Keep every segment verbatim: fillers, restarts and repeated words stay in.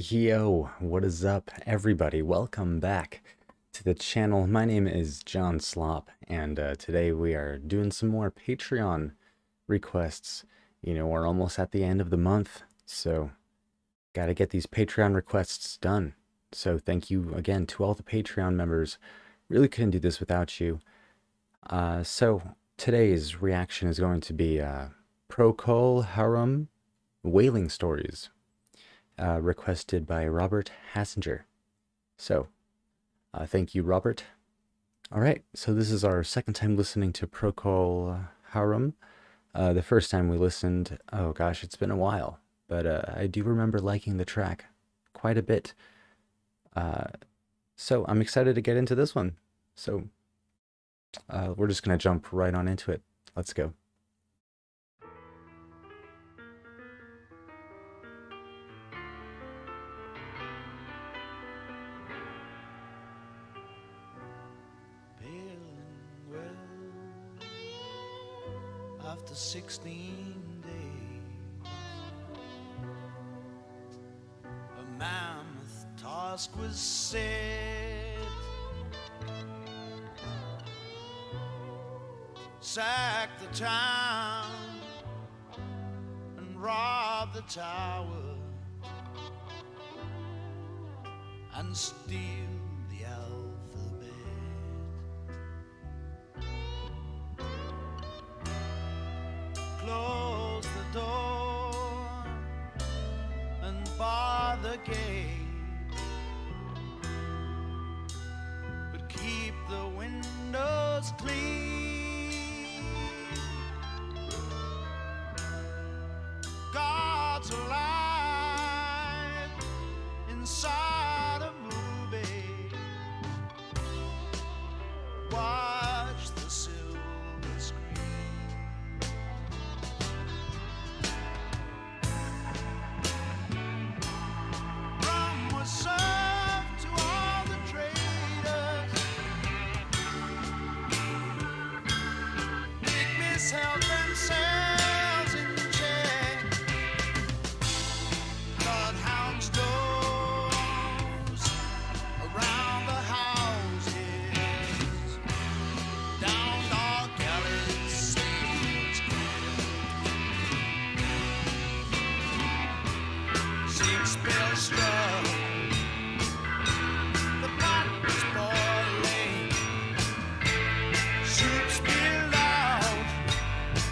Yo, what is up, everybody? Welcome back to the channel. My name is John Slop, and uh, today we are doing some more Patreon requests. You know, we're almost at the end of the month, so gotta get these Patreon requests done. So thank you again to all the Patreon members. Really couldn't do this without you. Uh, so today's reaction is going to be uh, Procol Harum Whaling Stories. Uh, requested by Robert Hassinger. So, uh, thank you, Robert. All right, so this is our second time listening to Procol Harum. Uh, the first time we listened, oh gosh, it's been a while, but uh, I do remember liking the track quite a bit. Uh, so I'm excited to get into this one. So uh, we're just gonna jump right on into it. Let's go. After sixteen days, a mammoth task was set. Sack the town and rob the tower and steal the alphabet. Close the door and bar the gate, but keep the windows clean. God's alive inside a movie. Watch the silver screen. Rum was served to all the traders. Pygmies held themselves in check. Bloodhounds dozed around the houses. Down dark alleys, sails six bells struck. The pot was boiling. Soup spilled out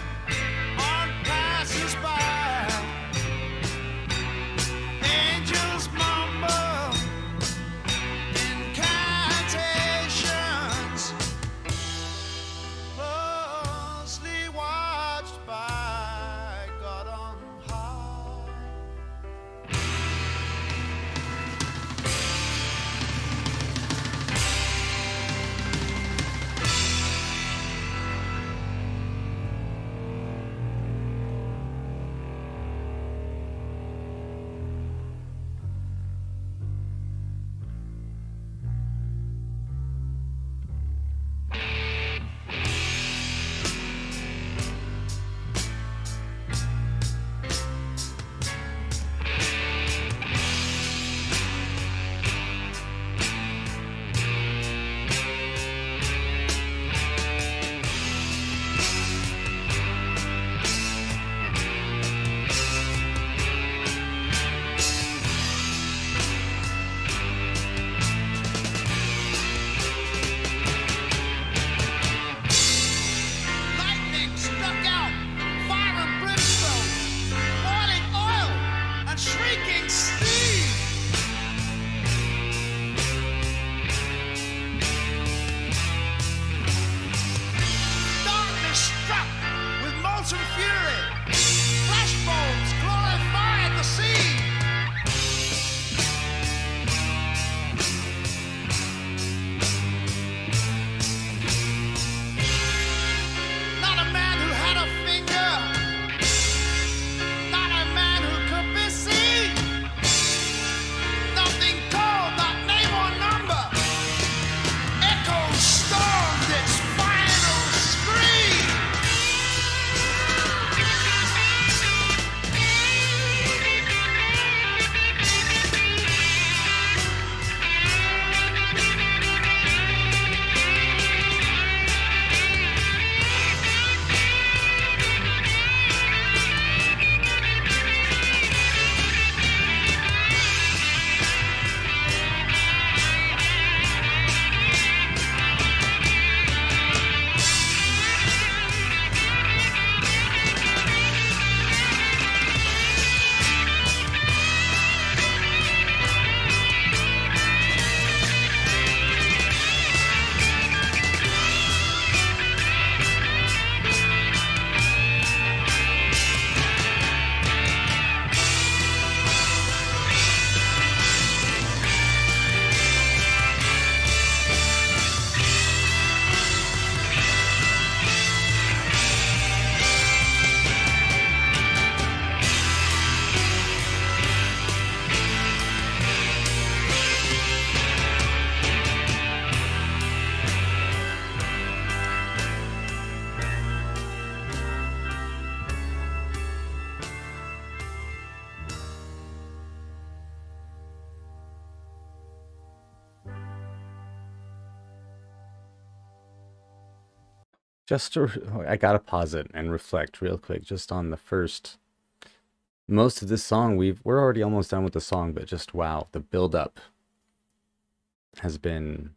Just to, I gotta pause it and reflect real quick just on the first, most of this song. We've, we're already almost done with the song, but just wow, the build up has been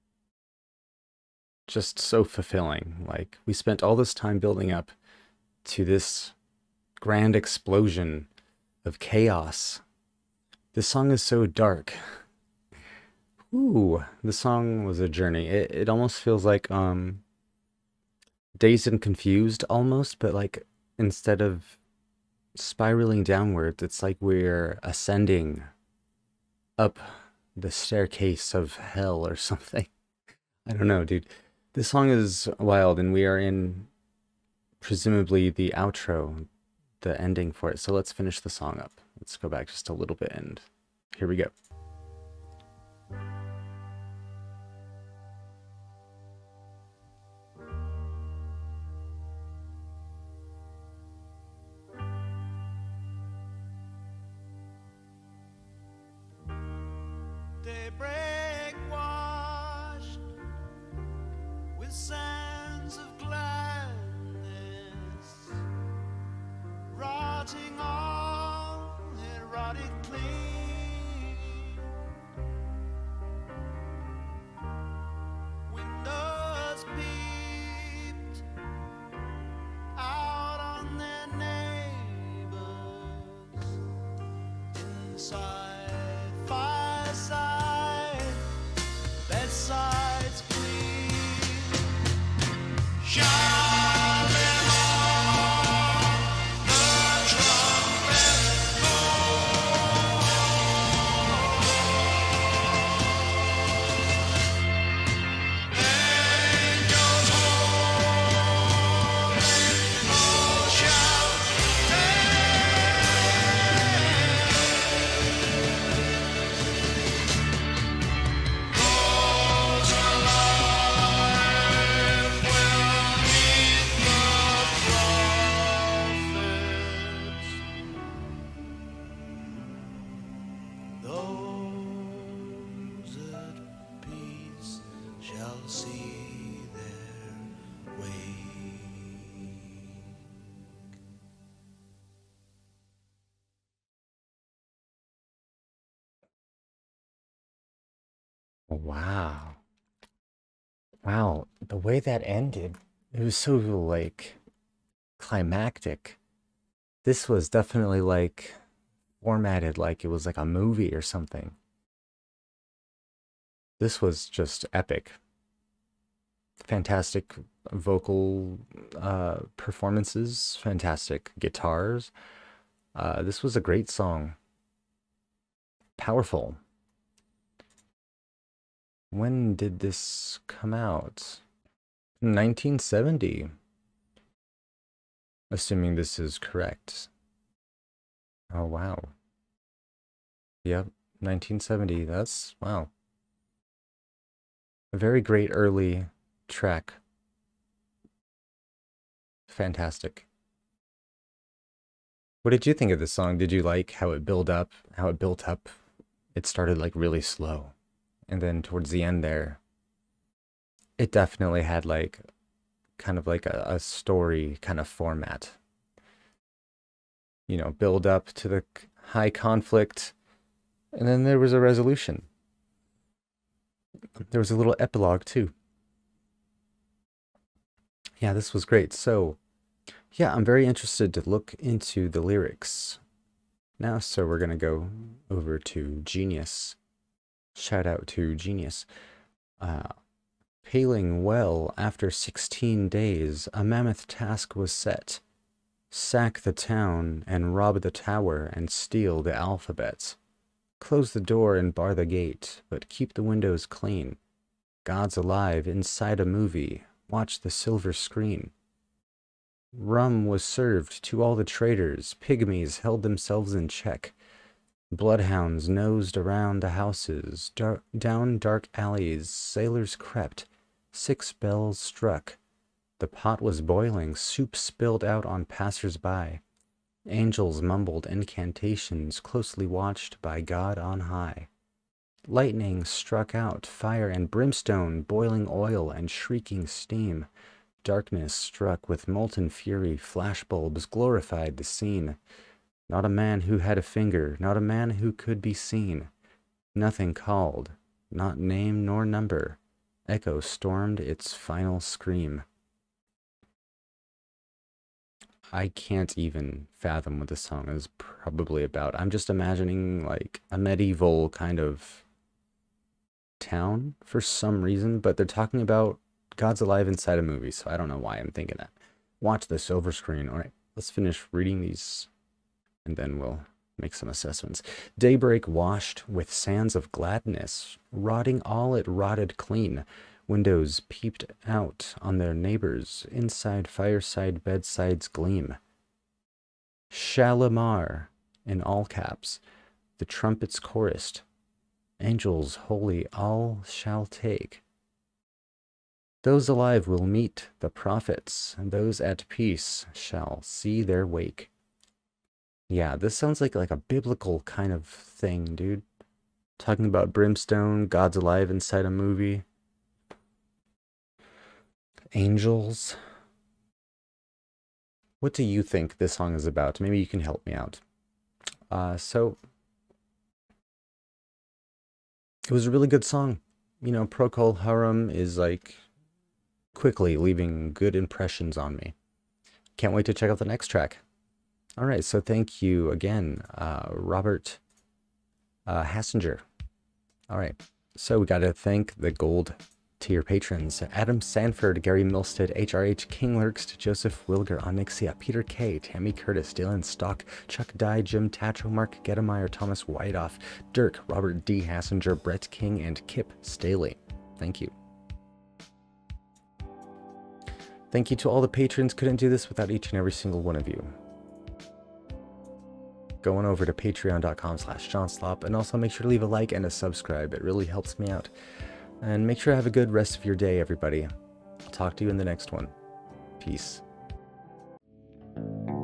just so fulfilling. Like, we spent all this time building up to this grand explosion of chaos. This song is so dark. Ooh, the song was a journey. It, it almost feels like um Dazed and Confused almost, but like instead of spiraling downwards, it's like we're ascending up the staircase of hell or something. I don't know, dude. This song is wild, and we are in presumably the outro, the ending for it. So let's finish the song up. Let's go back just a little bit, and here we go. Daybreak washed with sands of gladness, rotting all and rotting clean. Windows peeped out on their neighbors inside. Bedsides clean. Shall them all the trumpet blow. Angels holy, all shall see their way. Wow. Wow, the way that ended, it was so like climactic. This was definitely like formatted like it was like a movie or something. This was just epic. Fantastic vocal uh, performances, fantastic guitars. Uh, this was a great song. Powerful. When did this come out? nineteen seventy. Assuming this is correct. Oh, wow. Yep, nineteen seventy. That's, wow. A very great early track. Fantastic. What did you think of this song? Did you like how it built up? How it built up? It started like really slow. And then towards the end there, it definitely had like kind of like a, a story kind of format. You know, build up to the high conflict, and then there was a resolution. There was a little epilogue too. Yeah, this was great. So, yeah, I'm very interested to look into the lyrics now. So we're gonna go over to Genius. Shout out to Genius. Uh, Paling well, after sixteen days, a mammoth task was set. Sack the town and rob the tower and steal the alphabet. Close the door and bar the gate, but keep the windows clean. God's alive inside a movie. Watch the silver screen. Rum was served to all the traitors. Pygmies held themselves in check. Bloodhounds nosed around the houses. Dar- down dark alleys, sailors crept. Six bells struck. The pot was boiling. Soup spilled out on passers-by. Angels mumbled incantations, closely watched by God on high. Lightning struck out, fire and brimstone, boiling oil and shrieking steam. darkness struck with molten fury, flashbulbs glorified the scene. Not a man who had a finger, not a man who could be seen. Nothing called, not name nor number. Echo stormed its final scream. I can't even fathom what this song is probably about. I'm just imagining like a medieval kind of town for some reason, but they're talking about God's alive inside a movie, so I don't know why I'm thinking that. Watch the silver screen. All right, let's finish reading these and then we'll make some assessments. Daybreak washed with sands of gladness, rotting all it rotted clean. Windows peeped out on their neighbors, inside fireside bedsides gleam. Shalimar, in all caps, the trumpets chorused. Angels holy all shall take. Those alive will meet the prophets, and those at peace shall see their wake. Yeah, this sounds like like a biblical kind of thing, dude. Talking about brimstone, God's alive inside a movie. Angels. What do you think this song is about? Maybe you can help me out. Uh, so, it was a really good song. You know, Procol Harum is like quickly leaving good impressions on me. Can't wait to check out the next track. All right, so thank you again, uh, Robert uh, Hassinger. All right, so we got to thank the gold tier patrons: Adam Sanford, Gary Milstead, H R H, King Lurks, Joseph Wilger, Onyxia, Peter K, Tammy Curtis, Dylan Stock, Chuck Dye, Jim Tacho, Mark Gettemeyer, Thomas Whiteoff, Dirk, Robert D. Hassinger, Brett King, and Kip Staley. Thank you. Thank you to all the patrons. Couldn't do this without each and every single one of you. Go on over to patreon.com slash johnslop, and also make sure to leave a like and a subscribe. It really helps me out. And make sure to have a good rest of your day, everybody. I'll talk to you in the next one. Peace.